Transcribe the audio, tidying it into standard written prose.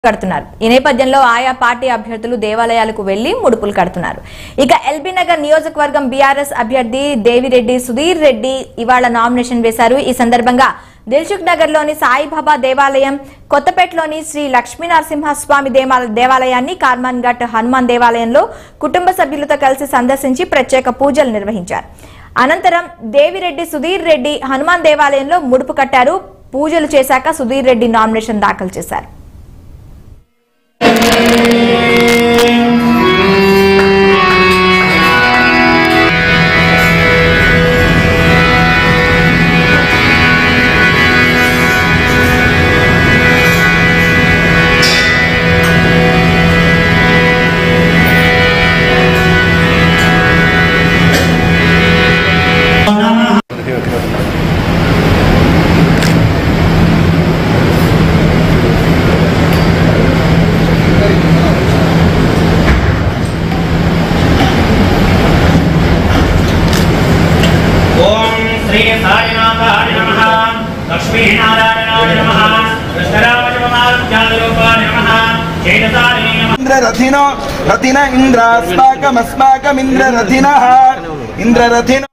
కడుతున్నారు। ఈ నేపథ్యంలో ఆయా పార్టీ అభ్యర్థులు దేవాలయాలకు వెళ్లి ముడుపులు కడుతున్నారు। ఇక ఎల్బీ నగర్ నియోజకవర్గం బీఆర్ఎస్ అభ్యర్థి దేవిరెడ్డి సుధీర్ రెడ్డి ఇవాళ నామినేషన్ వేశారు। ఈ సందర్భంగా దిల్సుఖ్ నగర్ లోని సాయిబాబా దేవాలయం, కొత్తపేటలోని శ్రీ లక్ష్మీనరసింహస్వామి దేవాలయాన్ని, కార్మన్ ఘట్ హనుమాన్ దేవాలయంలో కుటుంబ సభ్యులతో కలిసి సందర్శించి ప్రత్యేక పూజలు నిర్వహించారు। అనంతరం దేవిరెడ్డి సుధీర్ రెడ్డి హనుమాన్ దేవాలయంలో ముడుపు కట్టారు। పూజలు చేశాక సుధీర్ రెడ్డి నామినేషన్ దాఖలు చేశారు। श्री साईनाथाय नमः, लक्ष्मीनारायणाय नमः, कृष्णराजपदाब्जालरूपाय नमः, चैतसाय नमः। इंद्ररथिनो रथिन इंद्रास्माकमस्माकमिंद्ररथिनः इंद्ररथिनो